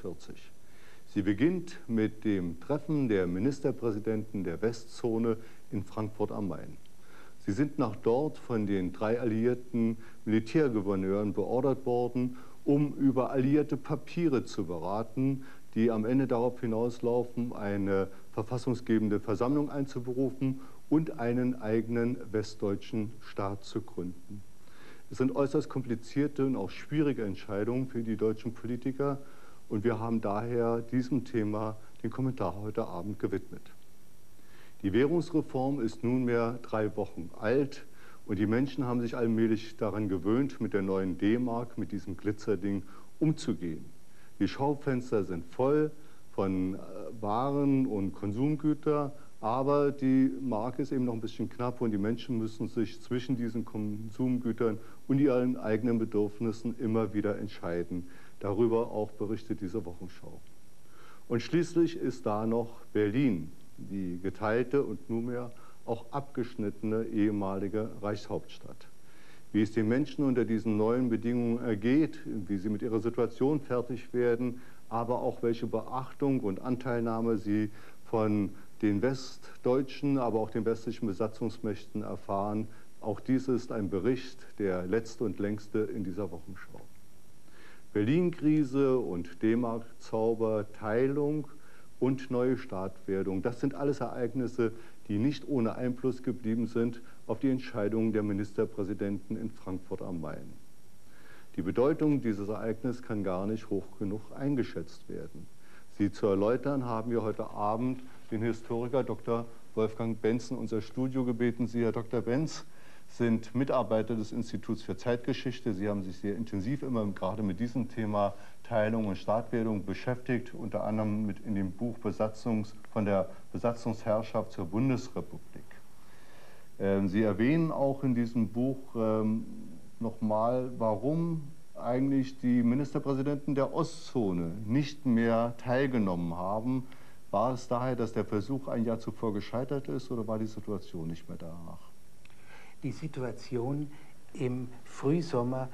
1948. Sie beginnt mit dem Treffen der Ministerpräsidenten der Westzone in Frankfurt am Main. Sie sind nach dort von den 3 alliierten Militärgouverneuren beordert worden, um über alliierte Papiere zu beraten, die am Ende darauf hinauslaufen, eine verfassungsgebende Versammlung einzuberufen und einen eigenen westdeutschen Staat zu gründen. Es sind äußerst komplizierte und auch schwierige Entscheidungen für die deutschen Politiker und wir haben daher diesem Thema den Kommentar heute Abend gewidmet. Die Währungsreform ist nunmehr 3 Wochen alt und die Menschen haben sich allmählich daran gewöhnt, mit der neuen D-Mark, mit diesem Glitzerding umzugehen. Die Schaufenster sind voll von Waren und Konsumgütern, aber die Mark ist eben noch ein bisschen knapp und die Menschen müssen sich zwischen diesen Konsumgütern und ihren eigenen Bedürfnissen immer wieder entscheiden. Darüber auch berichtet diese Wochenschau. Und schließlich ist da noch Berlin, die geteilte und nunmehr auch abgeschnittene ehemalige Reichshauptstadt. Wie es den Menschen unter diesen neuen Bedingungen ergeht, wie sie mit ihrer Situation fertig werden, aber auch welche Beachtung und Anteilnahme sie von den westdeutschen, aber auch den westlichen Besatzungsmächten erfahren. Auch dies ist ein Bericht, der letzte und längste in dieser Wochenschau. Berlin-Krise und D-Mark-Zauber, Teilung und neue Staatwerdung, das sind alles Ereignisse, die nicht ohne Einfluss geblieben sind auf die Entscheidungen der Ministerpräsidenten in Frankfurt am Main. Die Bedeutung dieses Ereignisses kann gar nicht hoch genug eingeschätzt werden. Sie zu erläutern haben wir heute Abend den Historiker Dr. Wolfgang Benz in unser Studio gebeten. Sie, Herr Dr. Benz, sind Mitarbeiter des Instituts für Zeitgeschichte. Sie haben sich sehr intensiv immer gerade mit diesem Thema Teilung und Staatwerdung beschäftigt, unter anderem in dem Buch von der Besatzungsherrschaft zur Bundesrepublik. Sie erwähnen auch in diesem Buch nochmal, warum eigentlich die Ministerpräsidenten der Ostzone nicht mehr teilgenommen haben. War es daher, dass der Versuch ein Jahr zuvor gescheitert ist, oder war die Situation nicht mehr danach? Die Situation im Frühsommer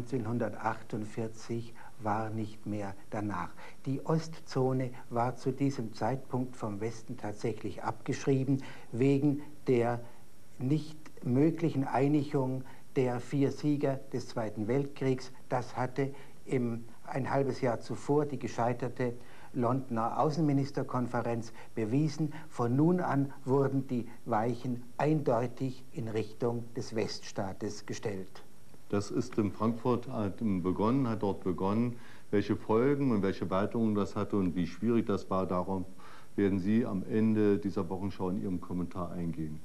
1948 war nicht mehr danach. Die Ostzone war zu diesem Zeitpunkt vom Westen tatsächlich abgeschrieben, wegen der nicht möglichen Einigung der 4 Sieger des Zweiten Weltkriegs. Das hatte ein halbes Jahr zuvor die gescheiterte Londoner Außenministerkonferenz bewiesen. Von nun an wurden die Weichen eindeutig in Richtung des Weststaates gestellt. Das ist in Frankfurt hat dort begonnen. Welche Folgen und welche Weiterungen das hatte und wie schwierig das war, darauf werden Sie am Ende dieser Wochenschau in Ihrem Kommentar eingehen.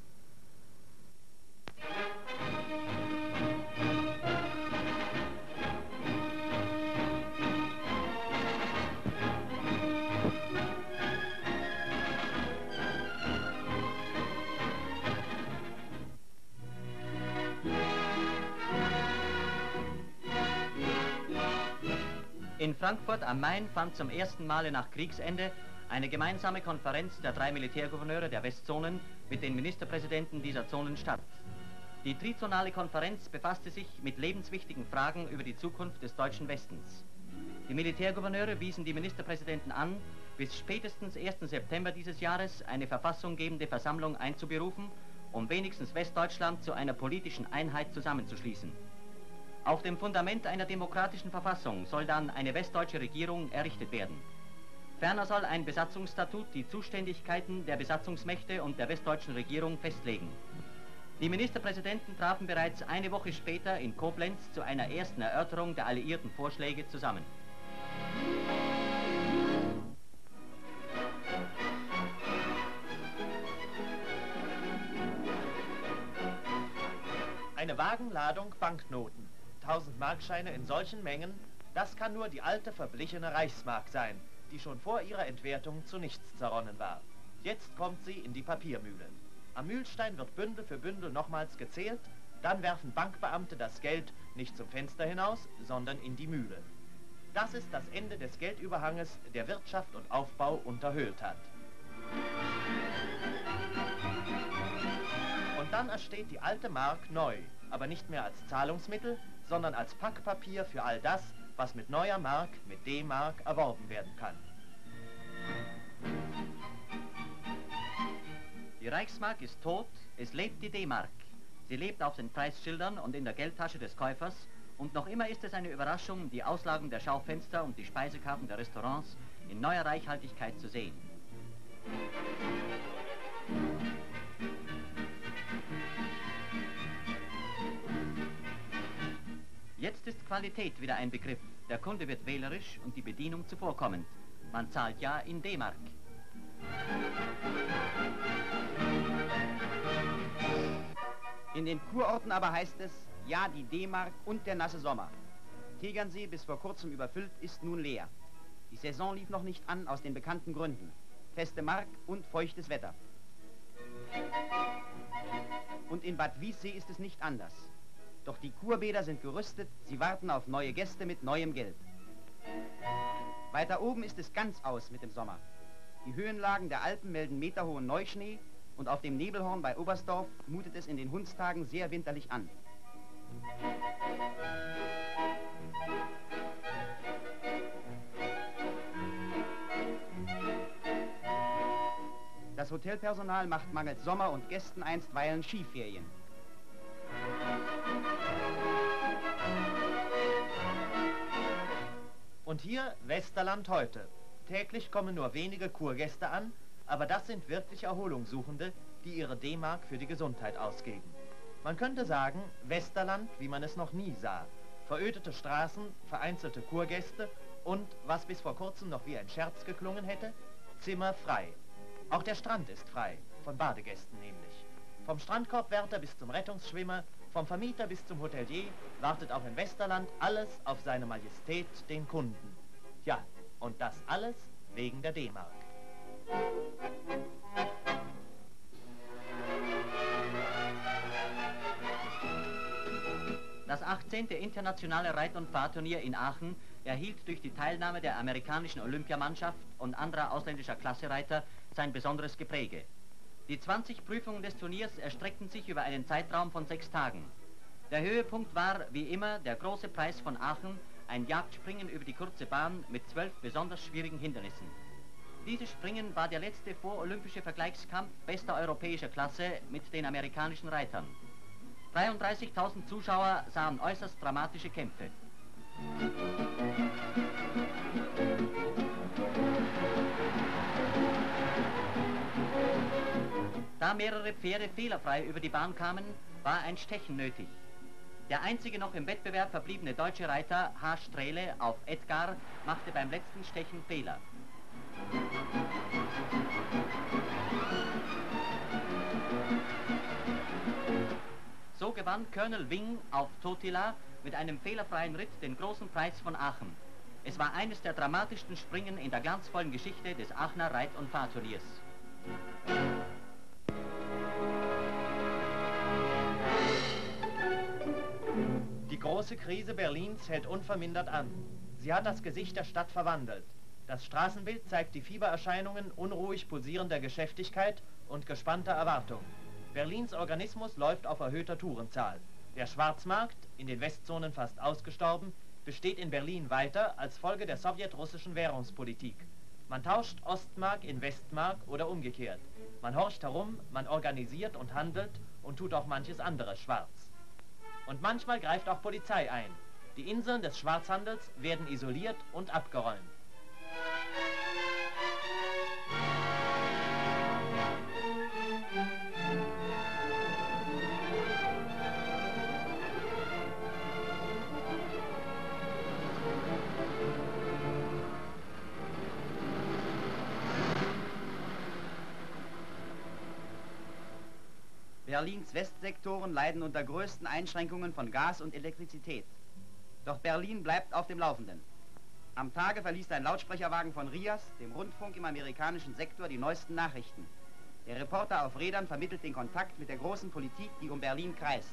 In Frankfurt am Main fand zum ersten Male nach Kriegsende eine gemeinsame Konferenz der 3 Militärgouverneure der Westzonen mit den Ministerpräsidenten dieser Zonen statt. Die trizonale Konferenz befasste sich mit lebenswichtigen Fragen über die Zukunft des deutschen Westens. Die Militärgouverneure wiesen die Ministerpräsidenten an, bis spätestens 1. September dieses Jahres eine verfassunggebende Versammlung einzuberufen, um wenigstens Westdeutschland zu einer politischen Einheit zusammenzuschließen. Auf dem Fundament einer demokratischen Verfassung soll dann eine westdeutsche Regierung errichtet werden. Ferner soll ein Besatzungsstatut die Zuständigkeiten der Besatzungsmächte und der westdeutschen Regierung festlegen. Die Ministerpräsidenten trafen bereits eine Woche später in Koblenz zu einer ersten Erörterung der alliierten Vorschläge zusammen. Eine Wagenladung Banknoten. 1000 Markscheine in solchen Mengen, das kann nur die alte verblichene Reichsmark sein, die schon vor ihrer Entwertung zu nichts zerronnen war. Jetzt kommt sie in die Papiermühle. Am Mühlstein wird Bündel für Bündel nochmals gezählt, dann werfen Bankbeamte das Geld nicht zum Fenster hinaus, sondern in die Mühle. Das ist das Ende des Geldüberhanges, der Wirtschaft und Aufbau unterhöhlt hat. Und dann ersteht die alte Mark neu, aber nicht mehr als Zahlungsmittel, sondern als Packpapier für all das, was mit neuer Mark, mit D-Mark erworben werden kann. Die Reichsmark ist tot, es lebt die D-Mark. Sie lebt auf den Preisschildern und in der Geldtasche des Käufers und noch immer ist es eine Überraschung, die Auslagen der Schaufenster und die Speisekarten der Restaurants in neuer Reichhaltigkeit zu sehen. Jetzt ist Qualität wieder ein Begriff. Der Kunde wird wählerisch und die Bedienung zuvorkommend. Man zahlt ja in D-Mark. In den Kurorten aber heißt es, ja, die D-Mark und der nasse Sommer. Tegernsee, bis vor kurzem überfüllt, ist nun leer. Die Saison lief noch nicht an, aus den bekannten Gründen. Feste Mark und feuchtes Wetter. Und in Bad Wiessee ist es nicht anders. Doch die Kurbäder sind gerüstet, sie warten auf neue Gäste mit neuem Geld. Weiter oben ist es ganz aus mit dem Sommer. Die Höhenlagen der Alpen melden meterhohen Neuschnee und auf dem Nebelhorn bei Oberstdorf mutet es in den Hundstagen sehr winterlich an. Das Hotelpersonal macht mangels Sommer und Gästen einstweilen Skiferien. Und hier Westerland heute. Täglich kommen nur wenige Kurgäste an, aber das sind wirklich Erholungssuchende, die ihre D-Mark für die Gesundheit ausgeben. Man könnte sagen, Westerland, wie man es noch nie sah. Verödete Straßen, vereinzelte Kurgäste und, was bis vor kurzem noch wie ein Scherz geklungen hätte, Zimmer frei. Auch der Strand ist frei, von Badegästen nämlich. Vom Strandkorbwärter bis zum Rettungsschwimmer, vom Vermieter bis zum Hotelier wartet auch im Westerland alles auf seine Majestät, den Kunden. Ja, und das alles wegen der D-Mark. Das 18. internationale Reit- und Fahrturnier in Aachen erhielt durch die Teilnahme der amerikanischen Olympiamannschaft und anderer ausländischer Klassereiter sein besonderes Gepräge. Die 20 Prüfungen des Turniers erstreckten sich über einen Zeitraum von 6 Tagen. Der Höhepunkt war, wie immer, der große Preis von Aachen, ein Jagdspringen über die kurze Bahn mit 12 besonders schwierigen Hindernissen. Dieses Springen war der letzte vorolympische Vergleichskampf bester europäischer Klasse mit den amerikanischen Reitern. 33.000 Zuschauer sahen äußerst dramatische Kämpfe. Da mehrere Pferde fehlerfrei über die Bahn kamen, war ein Stechen nötig. Der einzige noch im Wettbewerb verbliebene deutsche Reiter, H. Strehle auf Edgar, machte beim letzten Stechen Fehler. So gewann Colonel Wing auf Totila mit einem fehlerfreien Ritt den großen Preis von Aachen. Es war eines der dramatischsten Springen in der glanzvollen Geschichte des Aachener Reit- und Fahrturniers. Die große Krise Berlins hält unvermindert an. Sie hat das Gesicht der Stadt verwandelt. Das Straßenbild zeigt die Fiebererscheinungen unruhig pulsierender Geschäftigkeit und gespannter Erwartung. Berlins Organismus läuft auf erhöhter Tourenzahl. Der Schwarzmarkt, in den Westzonen fast ausgestorben, besteht in Berlin weiter als Folge der sowjetrussischen Währungspolitik. Man tauscht Ostmark in Westmark oder umgekehrt. Man horcht herum, man organisiert und handelt und tut auch manches andere schwarz. Und manchmal greift auch Polizei ein. Die Inseln des Schwarzhandels werden isoliert und abgeräumt. Berlins Westsektoren leiden unter größten Einschränkungen von Gas und Elektrizität. Doch Berlin bleibt auf dem Laufenden. Am Tage verliest ein Lautsprecherwagen von RIAS, dem Rundfunk im amerikanischen Sektor, die neuesten Nachrichten. Der Reporter auf Rädern vermittelt den Kontakt mit der großen Politik, die um Berlin kreist.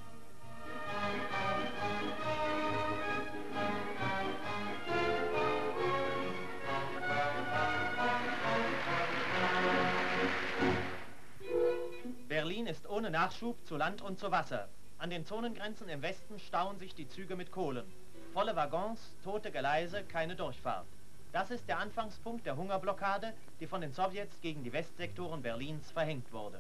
Berlin ist ohne Nachschub zu Land und zu Wasser. An den Zonengrenzen im Westen stauen sich die Züge mit Kohlen. Volle Waggons, tote Gleise, keine Durchfahrt. Das ist der Anfangspunkt der Hungerblockade, die von den Sowjets gegen die Westsektoren Berlins verhängt wurde.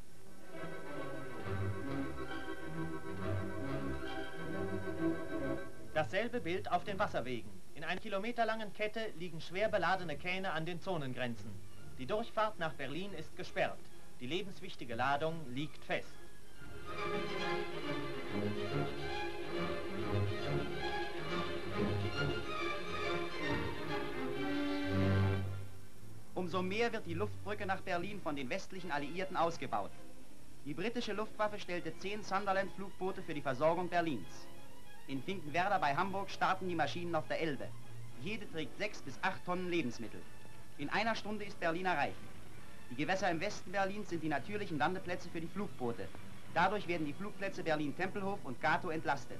Dasselbe Bild auf den Wasserwegen. In einer kilometerlangen Kette liegen schwer beladene Kähne an den Zonengrenzen. Die Durchfahrt nach Berlin ist gesperrt. Die lebenswichtige Ladung liegt fest. Umso mehr wird die Luftbrücke nach Berlin von den westlichen Alliierten ausgebaut. Die britische Luftwaffe stellte 10 Sunderland-Flugboote für die Versorgung Berlins. In Finkenwerder bei Hamburg starten die Maschinen auf der Elbe. Jede trägt 6 bis 8 Tonnen Lebensmittel. In einer Stunde ist Berlin erreicht. Die Gewässer im Westen Berlins sind die natürlichen Landeplätze für die Flugboote. Dadurch werden die Flugplätze Berlin-Tempelhof und Gatow entlastet.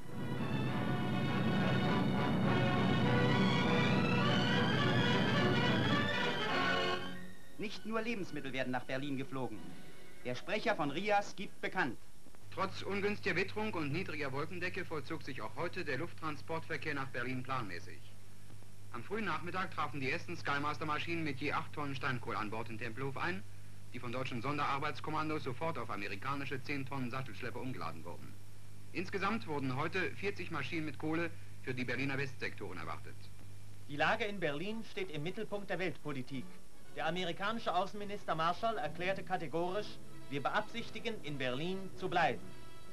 Nicht nur Lebensmittel werden nach Berlin geflogen. Der Sprecher von RIAS gibt bekannt: Trotz ungünstiger Witterung und niedriger Wolkendecke vollzog sich auch heute der Lufttransportverkehr nach Berlin planmäßig. Am frühen Nachmittag trafen die ersten Skymaster-Maschinen mit je 8 Tonnen Steinkohle an Bord in Tempelhof ein, die von deutschen Sonderarbeitskommandos sofort auf amerikanische 10 Tonnen Sattelschlepper umgeladen wurden. Insgesamt wurden heute 40 Maschinen mit Kohle für die Berliner Westsektoren erwartet. Die Lage in Berlin steht im Mittelpunkt der Weltpolitik. Der amerikanische Außenminister Marshall erklärte kategorisch: Wir beabsichtigen, in Berlin zu bleiben.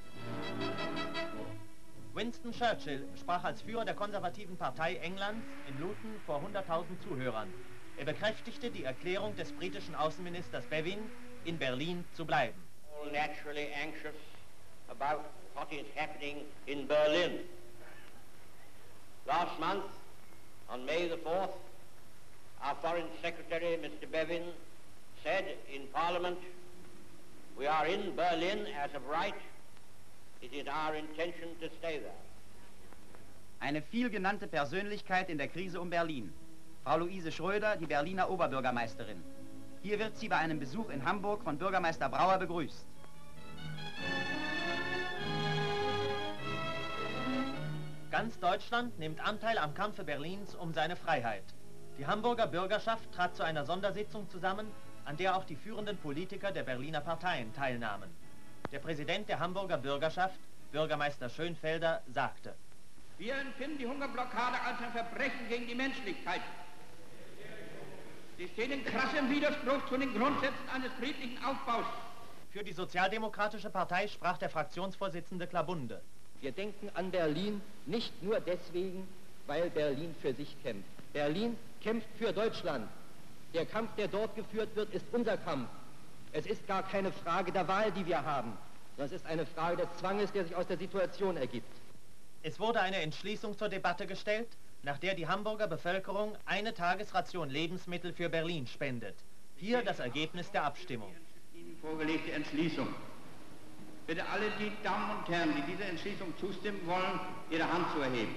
Winston Churchill sprach als Führer der konservativen Partei Englands in Luton vor 100.000 Zuhörern. Er bekräftigte die Erklärung des britischen Außenministers Bevin, in Berlin zu bleiben. All naturally anxious about what is happening in Berlin. Last month, on May the 4th, our Foreign Secretary, Mr. Bevin, said in Parliament, "We are in Berlin as of right. It is our intention to stay there." Eine vielgenannte Persönlichkeit in der Krise um Berlin. Frau Luise Schröder, die Berliner Oberbürgermeisterin. Hier wird sie bei einem Besuch in Hamburg von Bürgermeister Brauer begrüßt. Ganz Deutschland nimmt Anteil am Kampfe Berlins um seine Freiheit. Die Hamburger Bürgerschaft trat zu einer Sondersitzung zusammen, an der auch die führenden Politiker der Berliner Parteien teilnahmen. Der Präsident der Hamburger Bürgerschaft, Bürgermeister Schönfelder, sagte: Wir empfinden die Hungerblockade als ein Verbrechen gegen die Menschlichkeit. Sie stehen in krassem Widerspruch zu den Grundsätzen eines friedlichen Aufbaus. Für die Sozialdemokratische Partei sprach der Fraktionsvorsitzende Klabunde. Wir denken an Berlin nicht nur deswegen, weil Berlin für sich kämpft. Berlin kämpft für Deutschland. Der Kampf, der dort geführt wird, ist unser Kampf. Es ist gar keine Frage der Wahl, die wir haben, sondern es ist eine Frage des Zwanges, der sich aus der Situation ergibt. Es wurde eine Entschließung zur Debatte gestellt, nach der die Hamburger Bevölkerung eine Tagesration Lebensmittel für Berlin spendet. Hier das Ergebnis der Abstimmung. Ihnen vorgelegte Entschließung. Bitte alle die Damen und Herren, die dieser Entschließung zustimmen wollen, ihre Hand zu erheben.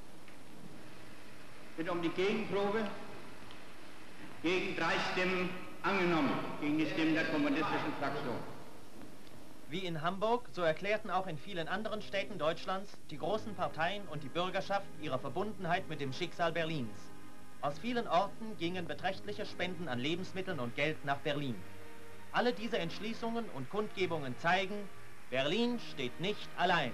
Bitte um die Gegenprobe. Gegen 3 Stimmen angenommen, gegen die Stimmen der kommunistischen Fraktion. Wie in Hamburg, so erklärten auch in vielen anderen Städten Deutschlands die großen Parteien und die Bürgerschaft ihre Verbundenheit mit dem Schicksal Berlins. Aus vielen Orten gingen beträchtliche Spenden an Lebensmitteln und Geld nach Berlin. Alle diese Entschließungen und Kundgebungen zeigen, Berlin steht nicht allein.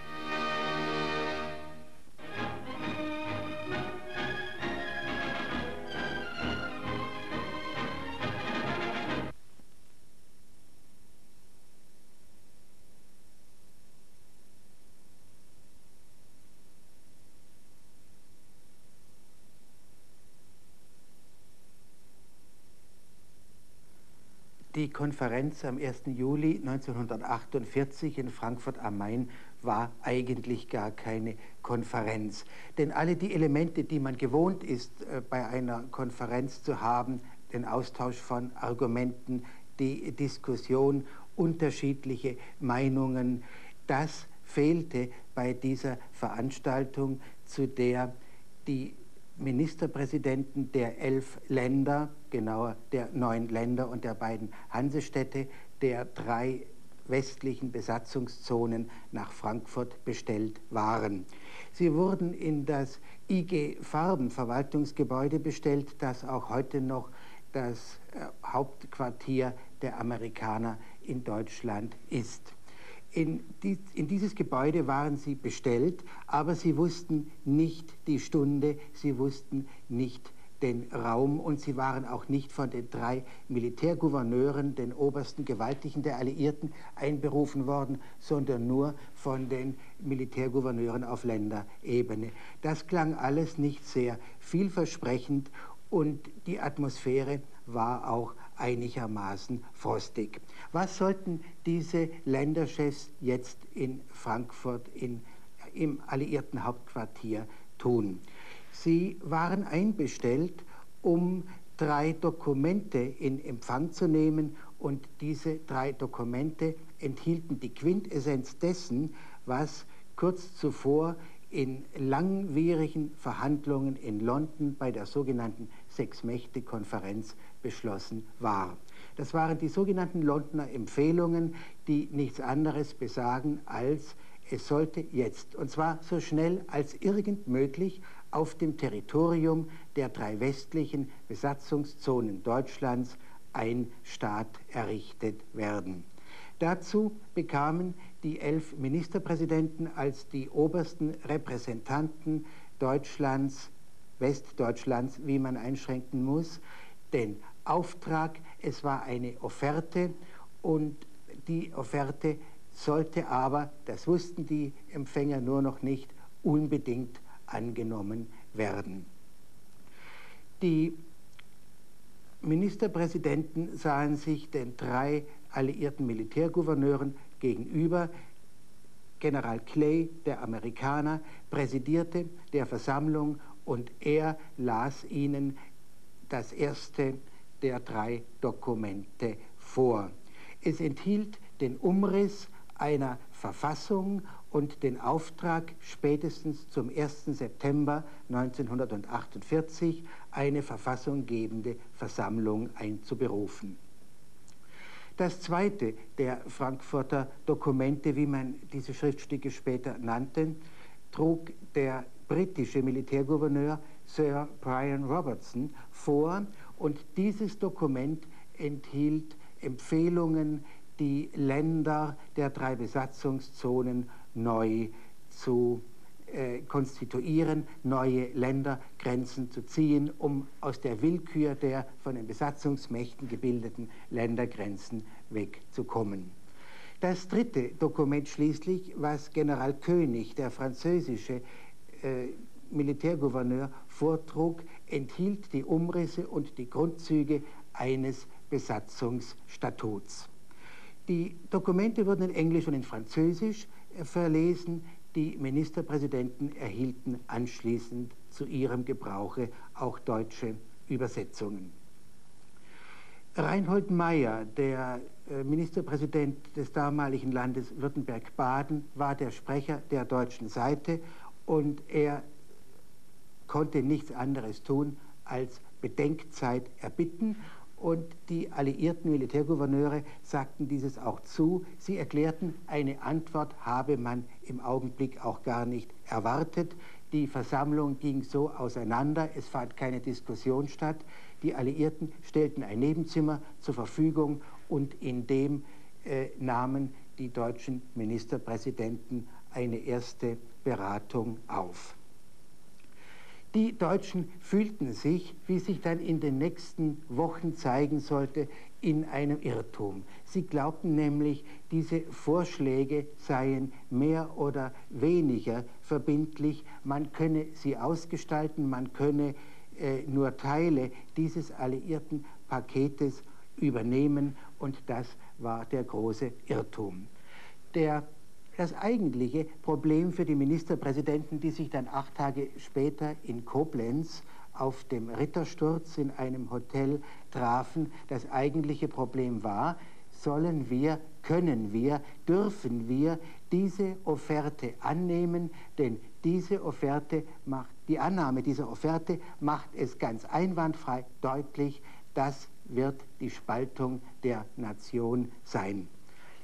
Die Konferenz am 1. Juli 1948 in Frankfurt am Main war eigentlich gar keine Konferenz. Denn alle die Elemente, die man gewohnt ist, bei einer Konferenz zu haben, den Austausch von Argumenten, die Diskussion, unterschiedliche Meinungen, das fehlte bei dieser Veranstaltung, zu der die Ministerpräsidenten der 11 Länder, genauer der 9 Länder und der beiden Hansestädte, der 3 westlichen Besatzungszonen nach Frankfurt bestellt waren. Sie wurden in das IG Farben Verwaltungsgebäude bestellt, das auch heute noch das Hauptquartier der Amerikaner in Deutschland ist. In dieses Gebäude waren sie bestellt, aber sie wussten nicht die Stunde, sie wussten nicht den Raum und sie waren auch nicht von den 3 Militärgouverneuren, den obersten Gewaltigen der Alliierten, einberufen worden, sondern nur von den Militärgouverneuren auf Länderebene. Das klang alles nicht sehr vielversprechend und die Atmosphäre war auch einigermaßen frostig. Was sollten diese Länderchefs jetzt in Frankfurt im alliierten Hauptquartier tun? Sie waren einbestellt, um 3 Dokumente in Empfang zu nehmen und diese 3 Dokumente enthielten die Quintessenz dessen, was kurz zuvor in langwierigen Verhandlungen in London bei der sogenannten Sechs-Mächte-Konferenz beschlossen war. Das waren die sogenannten Londoner Empfehlungen, die nichts anderes besagen als, es sollte jetzt, und zwar so schnell als irgend möglich, auf dem Territorium der 3 westlichen Besatzungszonen Deutschlands ein Staat errichtet werden. Dazu bekamen die 11 Ministerpräsidenten als die obersten Repräsentanten Deutschlands, Westdeutschlands, wie man einschränken muss, den Auftrag. Es war eine Offerte und die Offerte sollte aber, das wussten die Empfänger nur noch nicht, unbedingt angenommen werden. Die Ministerpräsidenten sahen sich den 3 alliierten Militärgouverneuren gegenüber. General Clay, der Amerikaner, präsidierte der Versammlung und er las ihnen das erste der 3 Dokumente vor. Es enthielt den Umriss einer Verfassung und den Auftrag, spätestens zum 1. September 1948 eine verfassunggebende Versammlung einzuberufen. Das zweite der Frankfurter Dokumente, wie man diese Schriftstücke später nannte, trug der britische Militärgouverneur Sir Brian Robertson vor und dieses Dokument enthielt Empfehlungen, die Länder der 3 Besatzungszonen neu zu konstituieren, neue Ländergrenzen zu ziehen, um aus der Willkür der von den Besatzungsmächten gebildeten Ländergrenzen wegzukommen. Das dritte Dokument schließlich, was General König, der französische Militärgouverneur, vortrug, enthielt die Umrisse und die Grundzüge eines Besatzungsstatuts. Die Dokumente wurden in Englisch und in Französisch verlesen. Die Ministerpräsidenten erhielten anschließend zu ihrem Gebrauche auch deutsche Übersetzungen. Reinhold Maier, der Ministerpräsident des damaligen Landes Württemberg-Baden, war der Sprecher der deutschen Seite und er konnte nichts anderes tun, als Bedenkzeit erbitten. Und die alliierten Militärgouverneure sagten dieses auch zu. Sie erklärten, eine Antwort habe man im Augenblick auch gar nicht erwartet. Die Versammlung ging so auseinander, es fand keine Diskussion statt. Die Alliierten stellten ein Nebenzimmer zur Verfügung und in dem nahmen die deutschen Ministerpräsidenten eine erste Beratung auf. Die Deutschen fühlten sich, wie sich dann in den nächsten Wochen zeigen sollte, in einem Irrtum. Sie glaubten nämlich, diese Vorschläge seien mehr oder weniger verbindlich. Man könne sie ausgestalten, man könne nur Teile dieses alliierten Paketes übernehmen und das war der große Irrtum. Das eigentliche Problem für die Ministerpräsidenten, die sich dann 8 Tage später in Koblenz auf dem Rittersturz in einem Hotel trafen, das eigentliche Problem war, sollen wir, können wir, dürfen wir diese Offerte annehmen, denn diese Offerte die Annahme dieser Offerte macht es ganz einwandfrei deutlich, das wird die Spaltung der Nation sein.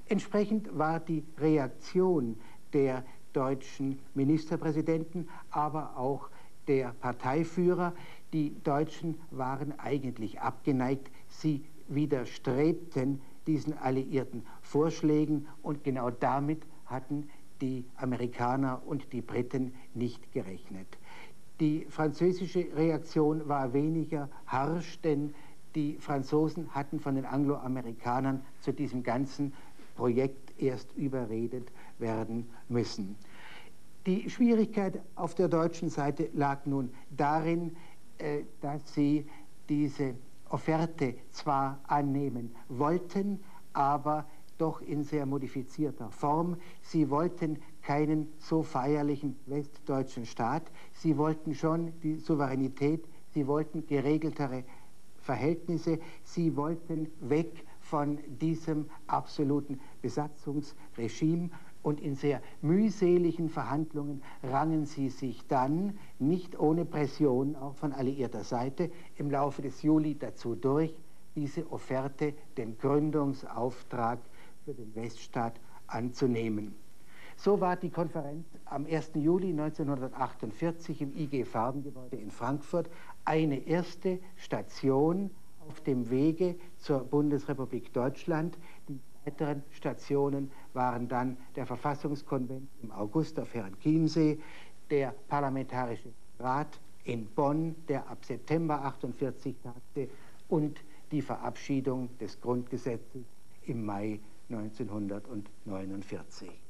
Entsprechend war die Reaktion der deutschen Ministerpräsidenten, aber auch der Parteiführer. Die Deutschen waren eigentlich abgeneigt, sie widerstrebten diesen alliierten Vorschlägen und genau damit hatten die Amerikaner und die Briten nicht gerechnet. Die französische Reaktion war weniger harsch, denn die Franzosen hatten von den Angloamerikanern zu diesem ganzen Projekt erst überredet werden müssen. Die Schwierigkeit auf der deutschen Seite lag nun darin, dass sie diese Offerte zwar annehmen wollten, aber doch in sehr modifizierter Form. Sie wollten keinen so feierlichen westdeutschen Staat. Sie wollten schon die Souveränität, sie wollten geregeltere Verhältnisse, sie wollten weg von diesem absoluten Besatzungsregime. Und in sehr mühseligen Verhandlungen rangen sie sich dann, nicht ohne Pression auch von alliierter Seite, im Laufe des Juli dazu durch, diese Offerte, den Gründungsauftrag für den Weststaat anzunehmen. So war die Konferenz am 1. Juli 1948 im IG Farbengebäude in Frankfurt eine erste Station auf dem Wege zur Bundesrepublik Deutschland. Die weiteren Stationen waren dann der Verfassungskonvent im August auf Herrenchiemsee, der Parlamentarische Rat in Bonn, der ab September 1948 tagte, und die Verabschiedung des Grundgesetzes im Mai 1949.